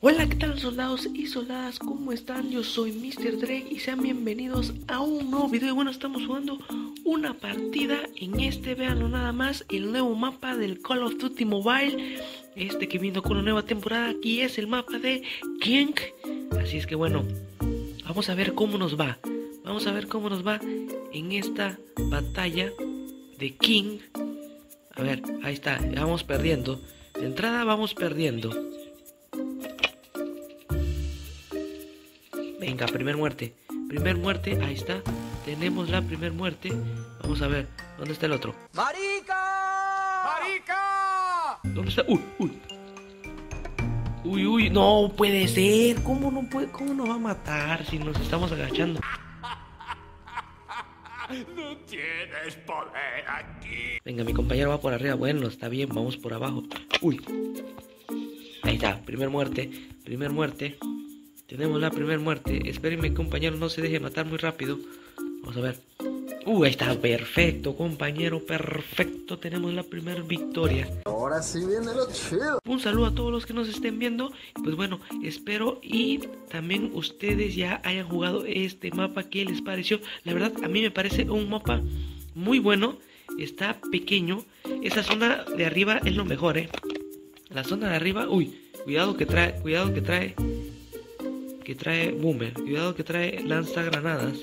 Hola, ¿qué tal soldados y soldadas? ¿Cómo están? Yo soy Mr. Drake y sean bienvenidos a un nuevo video. Y bueno, estamos jugando una partida en véanlo nada más, el nuevo mapa del Call of Duty Mobile. Que vino con una nueva temporada, aquí es el mapa de King. Así es que bueno, vamos a ver cómo nos va. Vamos a ver cómo nos va en esta batalla de King. A ver, ahí está, ya vamos perdiendo. De entrada vamos perdiendo. Venga, primer muerte, ahí está. Tenemos la primer muerte. Vamos a ver, ¿dónde está el otro? ¡Marica! ¡Marica! ¿Dónde está? Uy, no puede ser. ¿Cómo no puede? ¿Cómo nos va a matar si nos estamos agachando? No tienes poder aquí. Venga, mi compañero va por arriba. Bueno, está bien, vamos por abajo. Uy. Ahí está, primer muerte. Tenemos la primer muerte. Espérenme, compañero, no se deje matar muy rápido. Vamos a ver. Ahí está, perfecto, compañero, perfecto. Tenemos la primera victoria. Ahora sí viene lo chido. Un saludo a todos los que nos estén viendo. Pues bueno, espero y también ustedes ya hayan jugado este mapa. ¿Qué les pareció? La verdad, a mí me parece un mapa muy bueno. Está pequeño. Esa zona de arriba es lo mejor, La zona de arriba, cuidado que trae boomer, cuidado que trae lanzagranadas.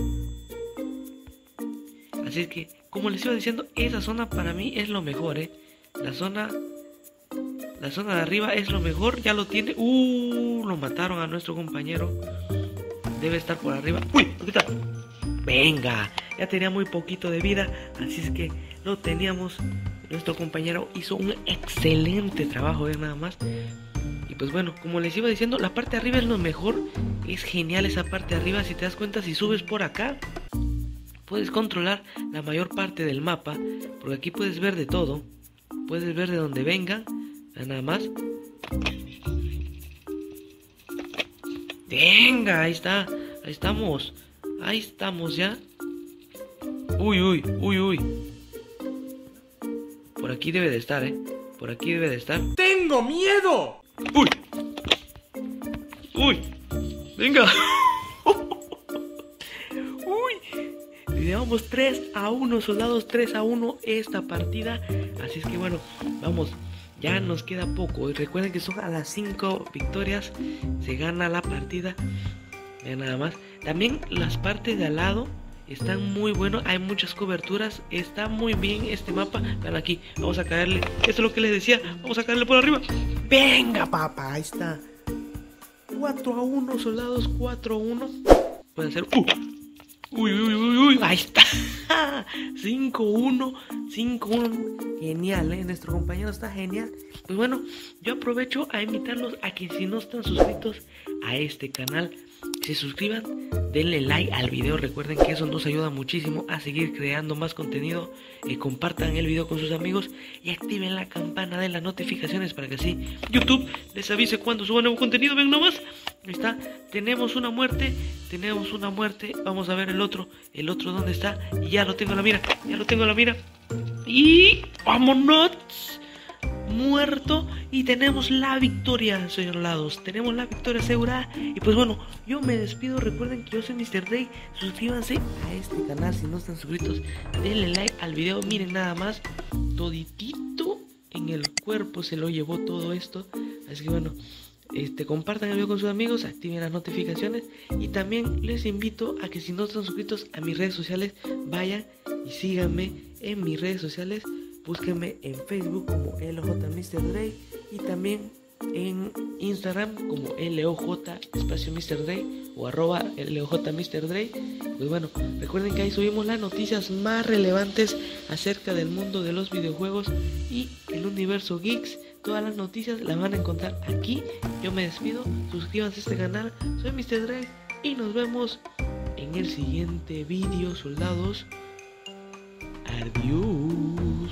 Así es que, como les iba diciendo, esa zona para mí es lo mejor, La zona de arriba es lo mejor, ya lo tiene. Lo mataron a nuestro compañero. Debe estar por arriba. Aquí está. Venga, ya tenía muy poquito de vida, así es que lo teníamos. Nuestro compañero hizo un excelente trabajo, nada más. Y pues bueno, como les iba diciendo, la parte de arriba es lo mejor. Es genial esa parte de arriba. Si te das cuenta, si subes por acá, puedes controlar la mayor parte del mapa, porque aquí puedes ver de todo. Puedes ver de donde venga, nada más. Venga, ahí está. Ahí estamos ya. Uy. Por aquí debe de estar, Por aquí debe de estar. ¡Tengo miedo! Uy, venga. Llevamos 3-1, soldados, 3-1 esta partida. Así es que bueno, vamos, ya nos queda poco. Y recuerden que son a las 5 victorias se gana la partida. Ya nada más. También las partes de al lado están muy buenos, hay muchas coberturas, está muy bien este mapa. Vean aquí, vamos a caerle. Esto es lo que les decía, vamos a caerle por arriba. Venga, papá, ahí está. 4-1, soldados, 4-1. Pueden ser. Ahí está. 5-1. Genial, nuestro compañero está genial. Pues bueno, yo aprovecho a invitarlos a que si no están suscritos a este canal, se suscriban, denle like al video. Recuerden que eso nos ayuda muchísimo a seguir creando más contenido. Compartan el video con sus amigos y activen la campana de las notificaciones para que así YouTube les avise cuando suba nuevo contenido. Ven nomás, ahí está, tenemos una muerte. Vamos a ver el otro dónde está. Y ya lo tengo en la mira, y vámonos. Muerto, y tenemos la victoria, señores lados. Tenemos la victoria asegurada. Y pues bueno, yo me despido. Recuerden que yo soy Mr. Drake. Suscríbanse a este canal si no están suscritos. Denle like al video. Miren nada más, toditito en el cuerpo se lo llevó todo esto. Así que bueno, compartan el video con sus amigos, activen las notificaciones. Y también les invito a que si no están suscritos a mis redes sociales, vayan y síganme en mis redes sociales. Búsquenme en Facebook como LOJ Mr. Drake y también en Instagram como LOJ espacio Mr. Drake o arroba LOJ Mr. Drake. Pues bueno, recuerden que ahí subimos las noticias más relevantes acerca del mundo de los videojuegos y el universo geeks. Todas las noticias las van a encontrar aquí. Yo me despido, suscríbanse a este canal, soy Mr. Drake y nos vemos en el siguiente video, soldados. Adiós.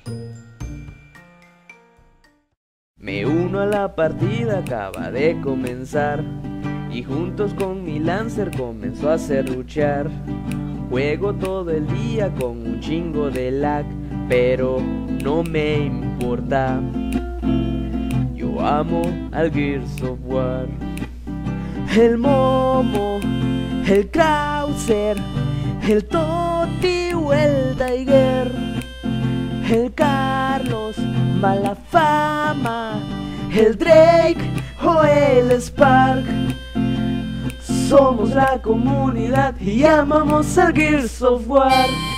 Me uno a la partida, acaba de comenzar y juntos con mi Lancer comenzó a serruchar. Juego todo el día con un chingo de lag, pero no me importa. Yo yo amo al Gears of War. El Momo, el Krauser, el Toti o el Tiger, el Carlos, Malafama, el Drake o el Spark. Somos la comunidad y amamos al Gears of War.